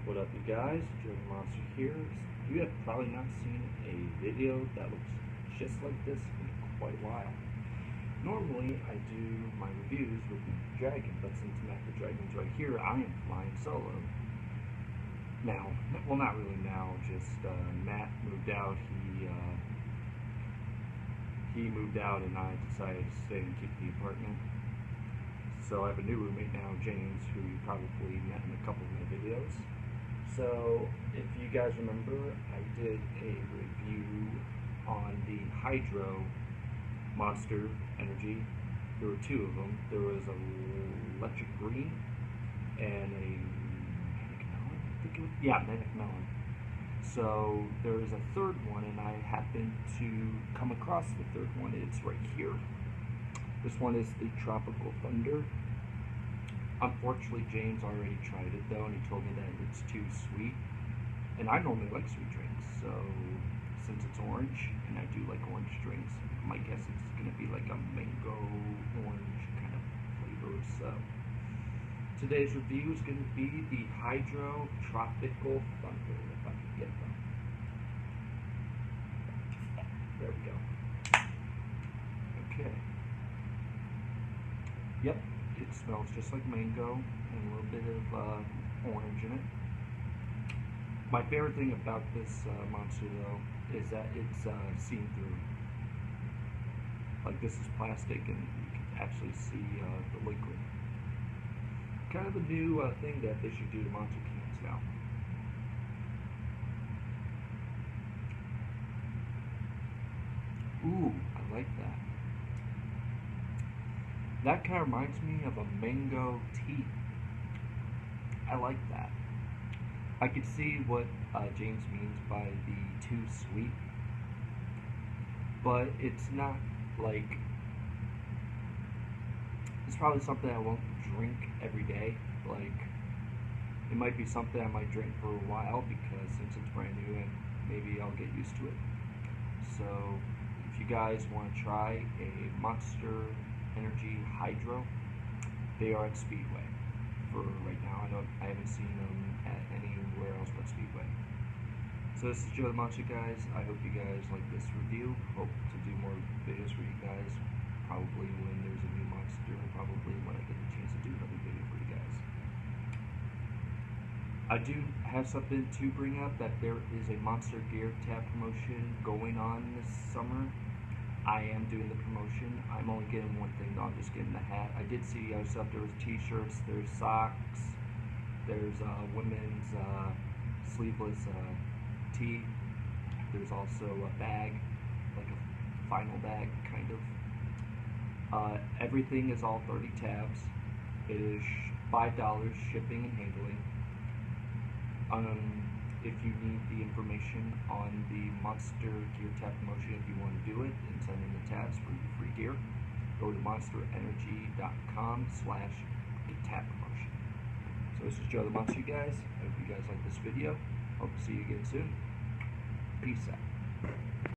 What up, you guys? Joe the Monster here. You have probably not seen a video that looks just like this in quite a while. Normally, I do my reviews with the Dragon, but since Matt the Dragon's right here, I am flying solo. Now, well, not really now, just Matt moved out. He moved out, and I decided to stay and keep the apartment. So I have a new roommate now, James, who you probably met in a couple of my videos. So, if you guys remember, I did a review on the Hydro Monster Energy. There were two of them. There was a Electric Green and a Manic Melon, I think it was. Yeah, Manic Melon. So, there is a third one, and I happened to come across the third one. It's right here. This one is the Tropical Thunder. Unfortunately, James already tried it though, and he told me that it's too sweet. And I normally like sweet drinks, so since it's orange, and I do like orange drinks, my guess it's gonna be like a mango orange kind of flavor. So today's review is gonna be the Hydro Tropical Thunder, if I can get them. There we go. Okay. Yep. It smells just like mango and a little bit of orange in it. My favorite thing about this monster though is that it's seen through. Like, this is plastic and you can actually see the liquid. Kind of a new thing that they should do to monster cans now. Ooh, I like that. That kind of reminds me of a mango tea. I like that. I could see what James means by the too sweet, but it's not like, it's probably something I won't drink every day. Like, it might be something I might drink for a while because since it's brand new and maybe I'll get used to it. So if you guys want to try a Monster Energy Hydro, they are at Speedway for right now. I haven't seen them at anywhere else but Speedway. So this is Joe the Monster, guys. I hope you guys like this review. Hope to do more videos for you guys. Probably when there's a new monster, probably when I get the chance to do another video for you guys. I do have something to bring up, that there is a Monster Gear tab promotion going on this summer. I am doing the promotion. I'm only getting one thing though, I'm just getting the hat. I did see other stuff. There was t-shirts, there's socks, there's women's sleeveless tee. There's also a bag, like a final bag kind of. Everything is all 30 tabs. It is $5 shipping and handling. If you need the information on the Monster Gear tab promotion, if you want to do it and send in the tabs for your free gear, go to monsterenergy.com/tab promotion. So this is Joe the Monster, guys. I hope you guys like this video. Hope to see you again soon. Peace out.